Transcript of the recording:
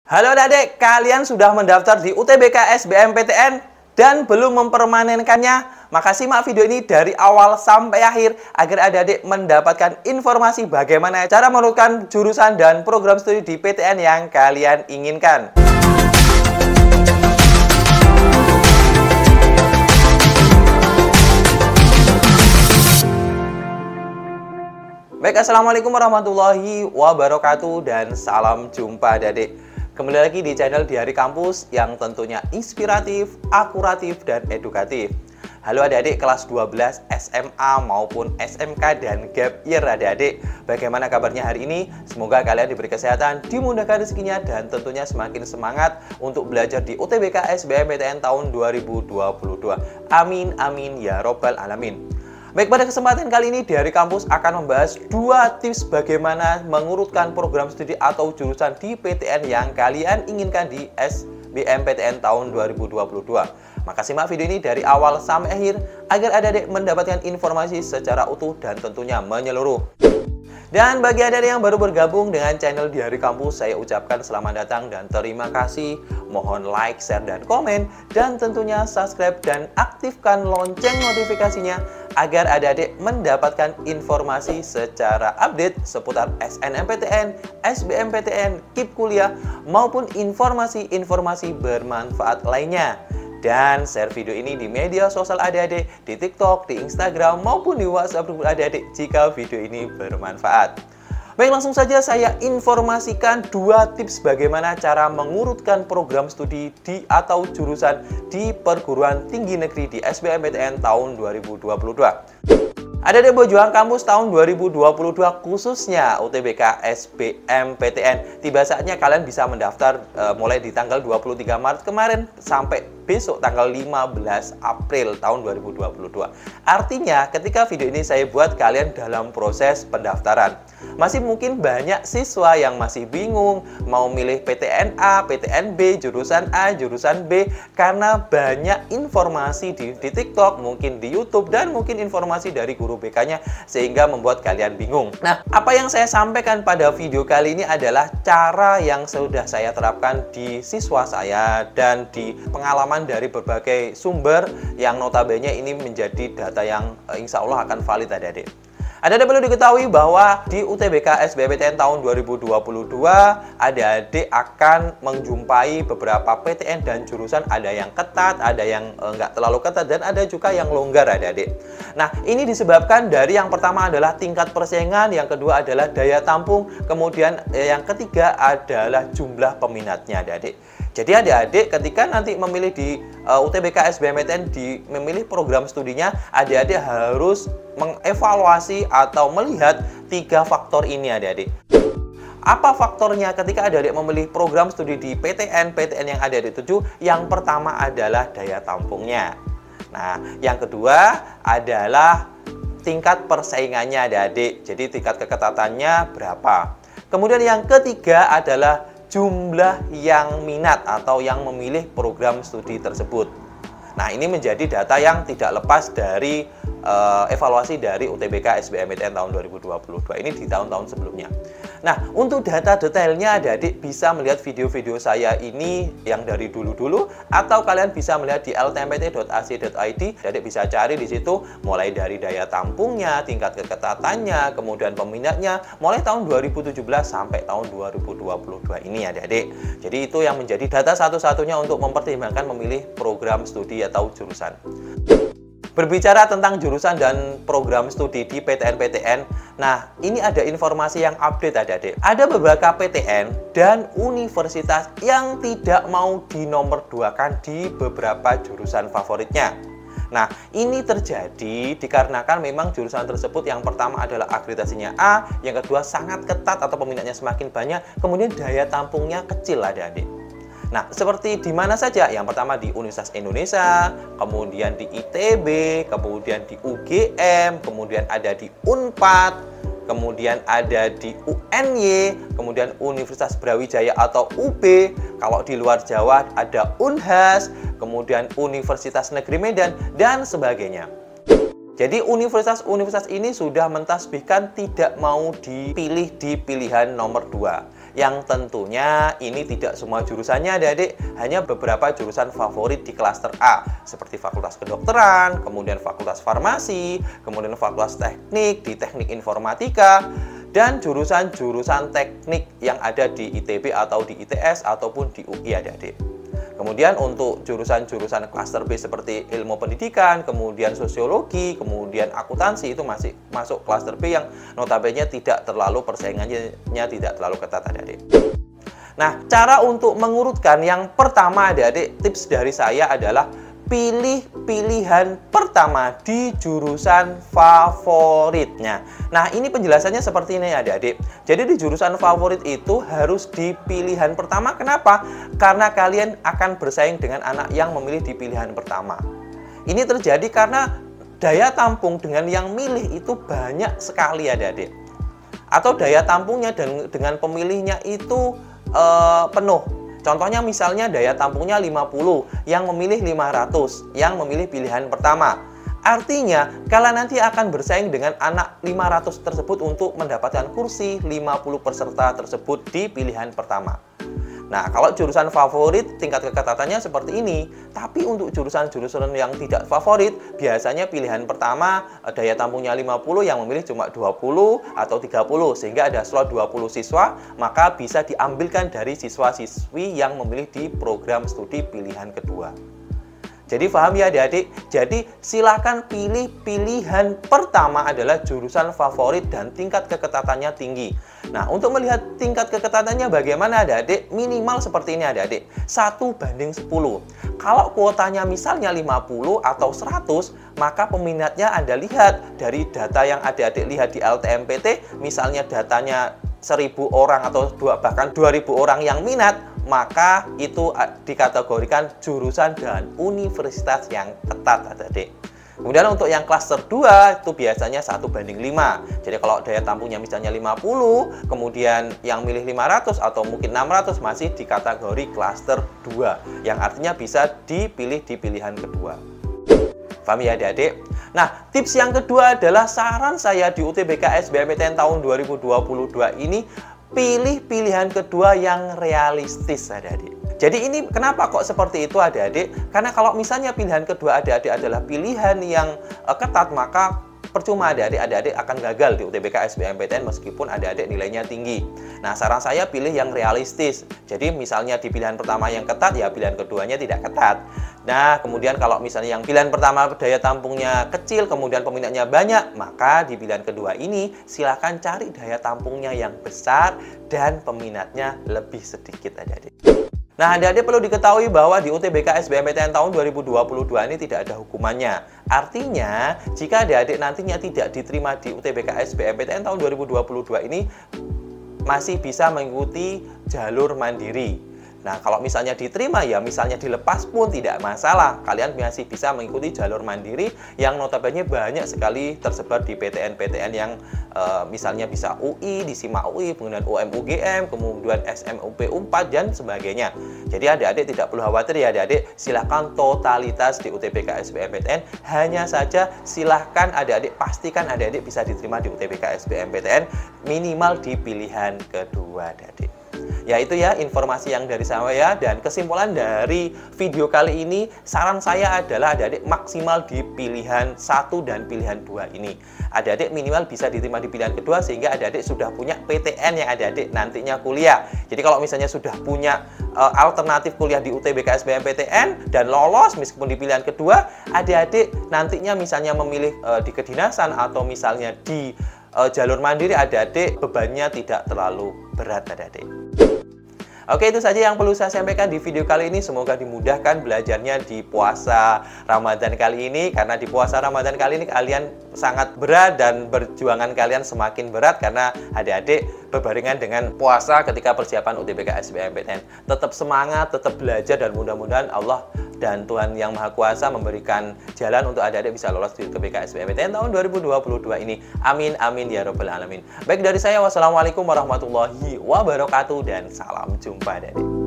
Halo adik-adik, kalian sudah mendaftar di UTBK SBMPTN dan belum mempermanenkannya? Maka simak video ini dari awal sampai akhir agar adik-adik mendapatkan informasi bagaimana cara menentukan jurusan dan program studi di PTN yang kalian inginkan. Baik, assalamualaikum warahmatullahi wabarakatuh dan salam jumpa adik-adik. Kembali lagi di channel Diari Kampus yang tentunya inspiratif, akuratif, dan edukatif. Halo adik-adik kelas 12 SMA maupun SMK dan Gap Year adik-adik. Bagaimana kabarnya hari ini? Semoga kalian diberi kesehatan, dimudahkan rezekinya, dan tentunya semakin semangat untuk belajar di UTBK SBMPTN tahun 2022. Amin, amin, ya robbal alamin. Baik, pada kesempatan kali ini Diari Kampus akan membahas 2 tips bagaimana mengurutkan program studi atau jurusan di PTN yang kalian inginkan di SBMPTN tahun 2022. Maka simak video ini dari awal sampai akhir agar adik-adik mendapatkan informasi secara utuh dan tentunya menyeluruh. Dan bagi adik-adik yang baru bergabung dengan channel Diari Kampus, saya ucapkan selamat datang dan terima kasih. Mohon like, share, dan komen, dan tentunya subscribe dan aktifkan lonceng notifikasinya agar adik-adik mendapatkan informasi secara update seputar SNMPTN, SBMPTN, KIP kuliah, maupun informasi-informasi bermanfaat lainnya. Dan share video ini di media sosial adik-adik, di TikTok, di Instagram, maupun di WhatsApp group adik-adik jika video ini bermanfaat. Baik, langsung saja saya informasikan 2 tips bagaimana cara mengurutkan program studi di atau jurusan di perguruan tinggi negeri di SBMPTN tahun 2022. Adik-adik Bojuang Kampus tahun 2022 khususnya UTBK SBMPTN. Tiba saatnya kalian bisa mendaftar mulai di tanggal 23 Maret kemarin sampai besok tanggal 15 April tahun 2022. Artinya ketika video ini saya buat kalian dalam proses pendaftaran. Masih mungkin banyak siswa yang masih bingung mau milih PTN A, PTN B, jurusan A, jurusan B karena banyak informasi di TikTok, mungkin di YouTube, dan mungkin informasi dari guru BK-nya sehingga membuat kalian bingung. Nah, apa yang saya sampaikan pada video kali ini adalah cara yang sudah saya terapkan di siswa saya dan di pengalaman dari berbagai sumber yang notabene ini menjadi data yang insya Allah akan valid adik-adik. Adik-adik perlu diketahui bahwa di UTBK SBMPTN tahun 2022 adik-adik akan menjumpai beberapa PTN dan jurusan, ada yang ketat, ada yang nggak terlalu ketat, dan ada juga yang longgar adik-adik. Nah, ini disebabkan dari yang pertama adalah tingkat persaingan, yang kedua adalah daya tampung, kemudian yang ketiga adalah jumlah peminatnya adik-adik. Jadi adik-adik ketika nanti memilih di UTBK SBMPTN memilih program studinya, adik-adik harus mengevaluasi atau melihat 3 faktor ini adik-adik. Apa faktornya ketika adik-adik memilih program studi di PTN yang adik-adik tuju? Yang pertama adalah daya tampungnya. Nah, yang kedua adalah tingkat persaingannya adik-adik. Jadi tingkat keketatannya berapa. Kemudian yang ketiga adalah jumlah yang minat atau yang memilih program studi tersebut. Nah, ini menjadi data yang tidak lepas dari evaluasi dari UTBK SBMPTN tahun 2022 ini di tahun-tahun sebelumnya. Nah, untuk data detailnya adik-adik bisa melihat video-video saya ini yang dari dulu-dulu, atau kalian bisa melihat di ltmpt.ac.id. Adik bisa cari di situ mulai dari daya tampungnya, tingkat keketatannya, kemudian peminatnya mulai tahun 2017 sampai tahun 2022 ini adik-adik. Jadi itu yang menjadi data satu-satunya untuk mempertimbangkan memilih program studi atau jurusan. Berbicara tentang jurusan dan program studi di PTN, nah ini ada informasi yang update adik-adik. Ada beberapa PTN dan universitas yang tidak mau dinomor 2-kan di beberapa jurusan favoritnya. Nah, ini terjadi dikarenakan memang jurusan tersebut yang pertama adalah akreditasinya A, yang kedua sangat ketat atau peminatnya semakin banyak, kemudian daya tampungnya kecil adik-adik. Nah, seperti di mana saja? Yang pertama di Universitas Indonesia, kemudian di ITB, kemudian di UGM, kemudian ada di Unpad, kemudian ada di UNY, kemudian Universitas Brawijaya atau UB. Kalau di luar Jawa ada Unhas, kemudian Universitas Negeri Medan, dan sebagainya. Jadi universitas-universitas ini sudah mentasbihkan tidak mau dipilih di pilihan nomor 2. yang tentunya ini tidak semua jurusannya adik-adik, hanya beberapa jurusan favorit di klaster A, seperti Fakultas Kedokteran, kemudian Fakultas Farmasi, kemudian Fakultas Teknik di Teknik Informatika, dan jurusan-jurusan teknik yang ada di ITB atau di ITS ataupun di UI adik-adik. Kemudian untuk jurusan-jurusan klaster B seperti ilmu pendidikan, kemudian sosiologi, kemudian akuntansi itu masih masuk klaster B yang notabene tidak terlalu persaingannya tidak terlalu ketat adik-adik. Nah, cara untuk mengurutkan yang pertama adik-adik, tips dari saya adalah pilih pilihan pertama di jurusan favoritnya. Nah, ini penjelasannya seperti ini adik-adik. Jadi di jurusan favorit itu harus di pilihan pertama. Kenapa? Karena kalian akan bersaing dengan anak yang memilih di pilihan pertama. Ini terjadi karena daya tampung dengan yang milih itu banyak sekali adik-adik. Atau daya tampungnya dengan pemilihnya itu penuh. Contohnya misalnya daya tampungnya 50, yang memilih 500, yang memilih pilihan pertama. Artinya, kalian nanti akan bersaing dengan anak 500 tersebut untuk mendapatkan kursi 50 peserta tersebut di pilihan pertama. Nah, kalau jurusan favorit tingkat keketatannya seperti ini. Tapi untuk jurusan-jurusan yang tidak favorit, biasanya pilihan pertama daya tampungnya 50, yang memilih cuma 20 atau 30. Sehingga ada slot 20 siswa, maka bisa diambilkan dari siswa-siswi yang memilih di program studi pilihan kedua. Jadi paham ya adik-adik? Jadi silakan pilih pilihan pertama adalah jurusan favorit dan tingkat keketatannya tinggi. Nah, untuk melihat tingkat keketatannya bagaimana adik-adik? Minimal seperti ini adik-adik, 1:10. Kalau kuotanya misalnya 50 atau 100, maka peminatnya Anda lihat dari data yang adik-adik lihat di LTMPT, misalnya datanya 1.000 orang atau bahkan 2.000 orang yang minat, maka itu dikategorikan jurusan dan universitas yang ketat adik-adik. Kemudian untuk yang klaster 2 itu biasanya 1:5. Jadi kalau daya tampungnya misalnya 50, kemudian yang milih 500 atau mungkin 600 masih di kategori klaster 2, yang artinya bisa dipilih di pilihan kedua. Paham ya adik-adik? Nah, tips yang kedua adalah saran saya di UTBK SBMPTN tahun 2022 ini, pilih pilihan kedua yang realistis adik-adik. Jadi ini kenapa kok seperti itu adik-adik? Karena kalau misalnya pilihan kedua adik-adik adalah pilihan yang ketat, maka percuma adik-adik akan gagal di UTBK SBMPTN meskipun adik-adik nilainya tinggi. Nah, saran saya pilih yang realistis. Jadi misalnya di pilihan pertama yang ketat, ya pilihan keduanya tidak ketat. Nah, kemudian kalau misalnya yang pilihan pertama daya tampungnya kecil, kemudian peminatnya banyak, maka di pilihan kedua ini silakan cari daya tampungnya yang besar dan peminatnya lebih sedikit adik-adik. Nah, adik-adik perlu diketahui bahwa di UTBK SBMPTN tahun 2022 ini tidak ada hukumannya. Artinya, jika adik-adik nantinya tidak diterima di UTBK SBMPTN tahun 2022 ini, masih bisa mengikuti jalur mandiri. Nah, kalau misalnya diterima, ya misalnya dilepas pun tidak masalah. Kalian masih bisa mengikuti jalur mandiri yang notabene banyak sekali tersebar di PTN-PTN yang misalnya bisa UI, di SIMA UI, kemudian UM-UGM, kemudian SMUP 4, dan sebagainya. Jadi adik-adik tidak perlu khawatir ya adik-adik, silahkan totalitas di UTBK SBMPTN. Hanya saja silahkan adik-adik pastikan adik-adik bisa diterima di UTBK SBMPTN minimal di pilihan kedua adik-adik. Ya, itu ya informasi yang dari saya, dan kesimpulan dari video kali ini, saran saya adalah adik-adik maksimal di pilihan 1 dan pilihan 2 ini. Adik-adik minimal bisa diterima di pilihan kedua sehingga adik-adik sudah punya PTN yang adik-adik nantinya kuliah. Jadi kalau misalnya sudah punya alternatif kuliah di UTBK SBMPTN dan lolos meskipun di pilihan kedua, adik-adik nantinya misalnya memilih di kedinasan atau misalnya di jalur mandiri, adik-adik bebannya tidak terlalu berat adik-adik. Oke, itu saja yang perlu saya sampaikan di video kali ini. Semoga dimudahkan belajarnya di puasa Ramadan kali ini. Karena di puasa Ramadan kali ini kalian sangat berat dan perjuangan kalian semakin berat karena adik-adik berbarengan dengan puasa ketika persiapan UTBK SBMPTN. Tetap semangat, tetap belajar, dan mudah-mudahan Allah dan Tuhan Yang Maha Kuasa memberikan jalan untuk adik-adik bisa lolos di UTBK SBMPTN tahun 2022 ini. Amin, amin ya Rabbal Alamin. Baik, dari saya, wassalamualaikum warahmatullahi wabarakatuh, dan salam jumpa adik-adik.